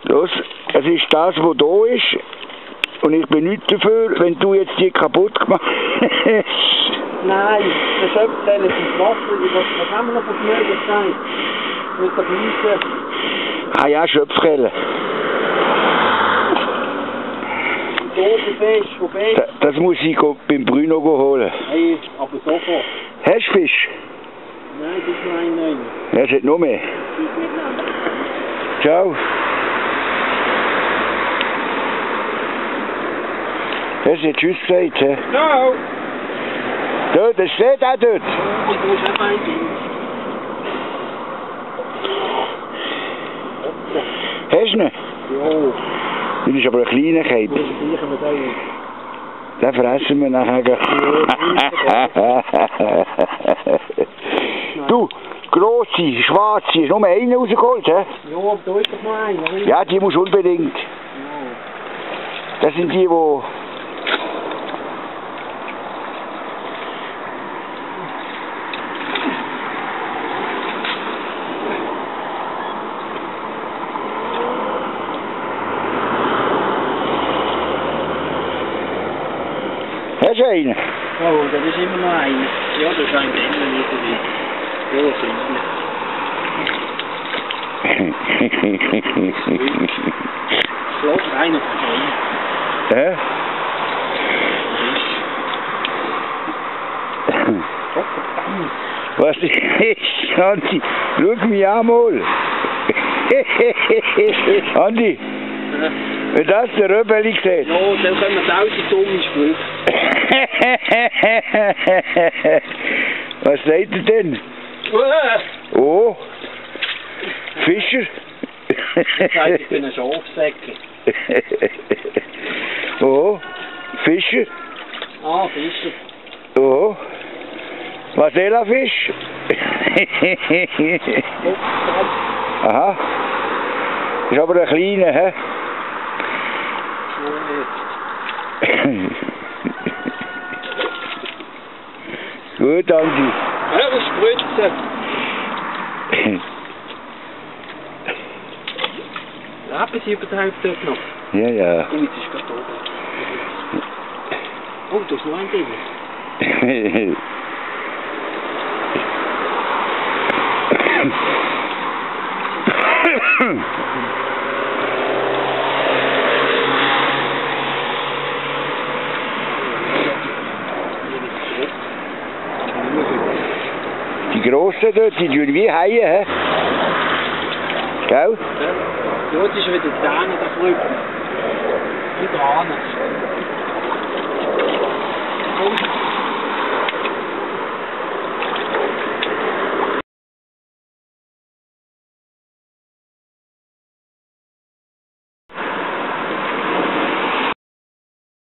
Los, es ist das, was da ist. Und ich bin nicht dafür, wenn du jetzt die kaputt gemacht hast. Nein, der Schöpfzelle ist Wasser. Was haben wir noch von Möglichkeit? Mit der Fliese. Ah ja, Schöpfkelle. Fisch, wo bist du? Das muss ich beim Bruno holen. Hey, aber sofort. Hast du Fisch? Nein, das ist nur ein Neuner. Ja, es hat noch mehr. Ciao. Hast du nicht Tschüss gesagt? He? Ciao. Dort, das steht auch dort. Und du hast auch ein Ding. Hast du ihn? Ja. Das ist aber ein kleiner Keib. Den fressen wir nachher. Du, grosse, schwarze, hast du nur einen rausgeholt, hä? Ja, aber da ist doch noch einer. Ja, die musst du unbedingt. Das sind die, die... Hast du einen? Oh, das ist immer noch einer. Ja, das ist ein Dämmer irgendwie. Ja, so ist einer von denen. Hä? Was ist das, Andi? Schau mich an mal. Andi, wenn das der Röbeli sieht. Ja, dann können wir 1000 Tonnen spüren. Was seid ihr denn? Oh, Fischer? Ich bin ein Schafsäcker. Oh, Fischer? Ah, Fischer. Oh, Marcella-Fisch? Aha, ist aber ein kleiner, hä? Gut, Andi. Ja, das Spritzen. Leben Sie überhaupt dort noch? Ja, ja. Oh, jetzt ist gerade oben. Oh, da ist noch ein Ding. Die Grossen dort, die tun wie Haie, hä? Gell? Ja, dort ist wieder die Zähne da drüben. Die Bahnen.